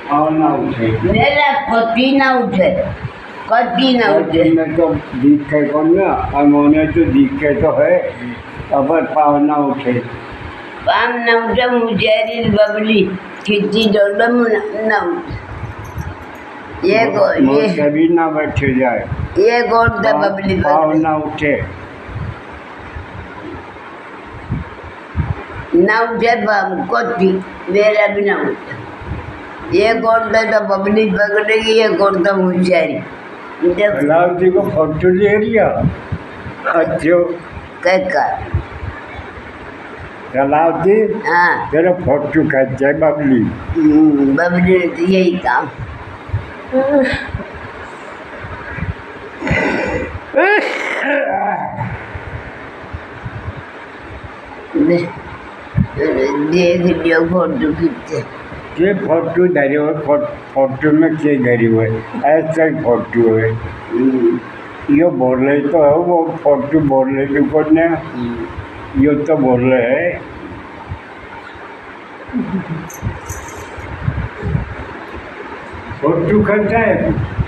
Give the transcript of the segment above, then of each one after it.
और ना उठे मेरा कभी ना उठे, कभी ना उठे। मैं तो दिखे कौन ना अमोने तो दिखे तो है अब पाव ना उठे मुझे बबली खिंची डोल ना उठे। ये कभी ना बैठे जाए, ये गोड़ दे बबली पाव ना उठे कोती मेरा भी ना उठे। ये गोड़ दे तो बबली पकड़ेगी, ये गोड़ तो मुझारी कलावती को फोटो ले लिया। अच्छो कलावती हाँ तेरा फोटो खींच जाए बबली। बबली ने तो यही काम। देख लियो फोटो खींचे ये फोटो धरे हुए फोटो में क्या धरी हुए ऐसा ही फोटो है। यो बोल रहे तो है वो फोटो बोल रहे तो कौन है यो तो बोल रहे है। फोटो खर्चा है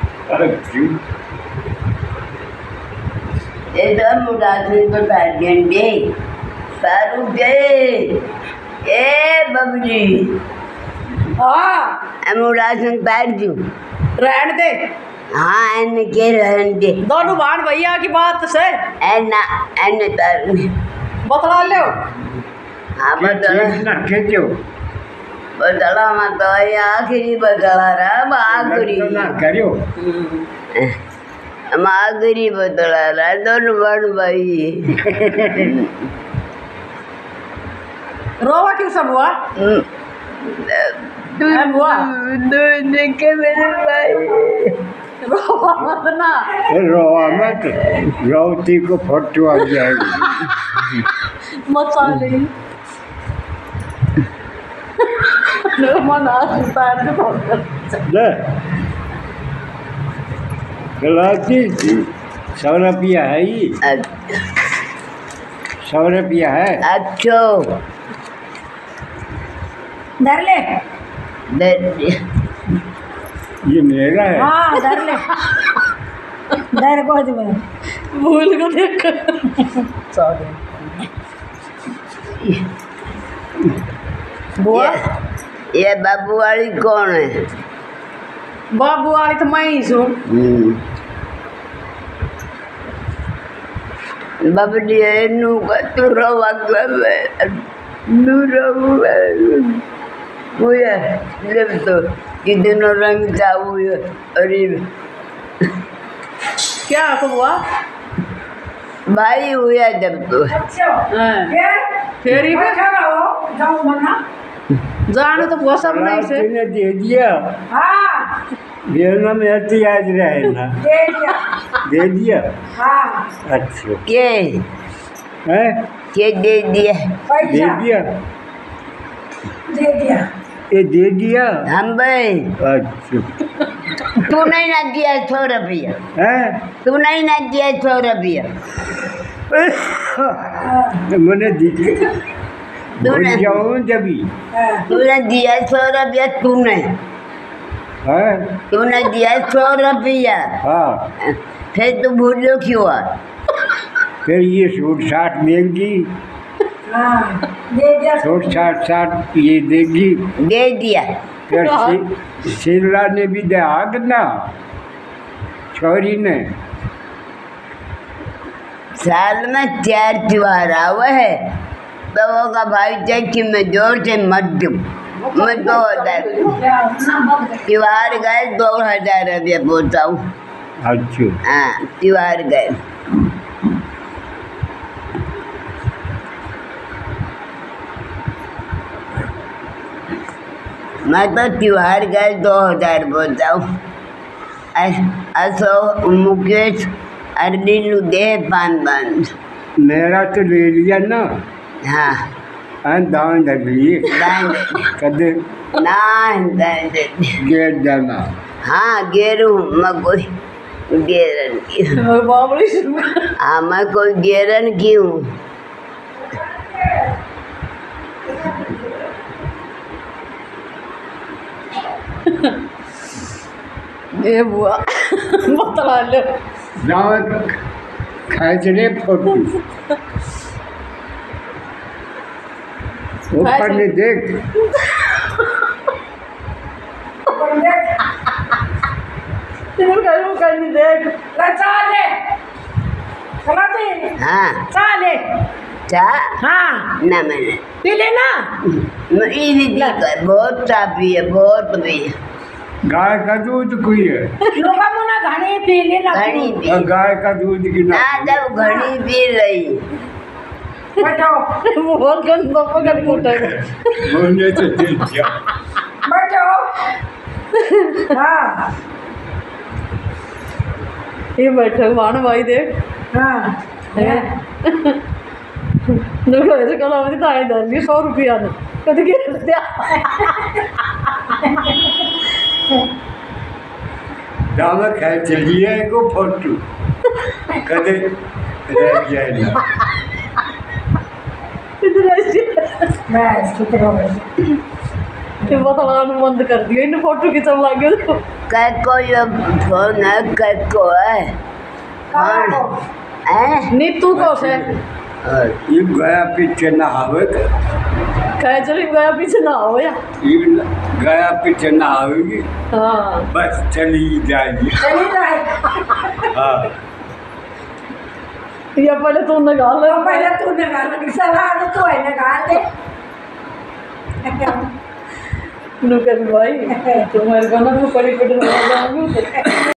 एकदम मुरादी को टारगेट सारू दे ए बबली हाँ मुरादी बैठ जू रहन दे। हाँ एने के रहन दे दोनों भान भैया की बात से एना एने तर बतला ले। हाँ बदला मत आखिरी बदला रहा आखिरी करो आखिरी बदला रहा दोनों बन भाई। रोवा क्यों सब हुआ? हुआ देखे मेरे भाई रोवा मत ना। रोवा मत, रोती को फोटो आ जाएगी मचा नहीं मना पैर से गलाती 100 रुपया है ही 100 रुपया है। अच्छो धर ले ये मेरा है। हाँ धर ले धर को भूल को देख बुआ ये बाबू वाली कौन है? बाबू वाली तो मैं ही हूँ। बबली नू का तू रोवा मुझे जब तो कितनों रंग था अरे क्या तो हुआ भाई हुआ जब तो फेरी में जाने तो बहुत सब नहीं से ने दे दिया। हाँ बेलना में ऐसे याद रहे ना दे दिया। हाँ अच्छा के हैं दे दिया दे दिया ये दे दिया हम भाई। अच्छा तू नहीं ना दिया 100 रुपया हैं तू नहीं ना दिया 100 रुपया मैंने दिखे तूने जाऊँ जभी तूने दिया 100 रुपया तूने दिया 100 रुपया। हाँ फिर तू भूलो क्यों आ? फिर ये सूट साट देगी सूट साट ये देगी दे दिया फिर शीला ने भी दाग ना छोरी ने साल में 4 त्योहार आवा है तो वो का भाई चाहिए मैं जोर से मत दूँ मैं 2000 त्योहार गए 2000 रुपया पहुँचाऊँ। अच्छा हाँ त्योहार गए मैं तो त्योहार गए 2000 पहुँचाऊँ। असो मुकेश अरबिन दे 5 मेरा तो ले लिया ना। हाँ दान दे लिए कदे ना गेट जाना। हाँ गेरू मैं कोई गेरन की हाँ मैं कोई गेरन की हूँ। ये बुआ बतला लो जाओ खींच ले फोटो ऊपर में देख करनी देख चाले हाँ चाले चा हाँ ना मैंने पी लेना बहुत चा पी है बहुत पी है गाय का दूध कोई है लोगा मुना घनी पी लेना घनी पी और गाय का दूध की ना ना जब घनी पी रही बैठो बहुत गंदा पकड़ मोटा बोलने से देख जा बैठो हाँ ये बैठो मान भाई देख हाँ देखो ऐसे कल आवाज़ तो आई दर 100 रुपया ने कभी के दिया दाम खींच लिए को फोटो कदे रह जाए ना इधर ऐसे बस कितने हो गए ये बतलाना बंद कर दिया इन फोटो की सब लगे तो कह को ये फोन है कह को है कौन हैं नीतू को से ये गया पीछे ना आवे कह चली गया पीछे ना हो या ये गया पीछे ना आवेगी हाँ बस चली जाएगी चली जाए हाँ ये पहले तू निकाल ले पहले तू निकाल सलाह तो है निकाल दे नुकर भाई तुम्हारे को ना पड़ी पड़ी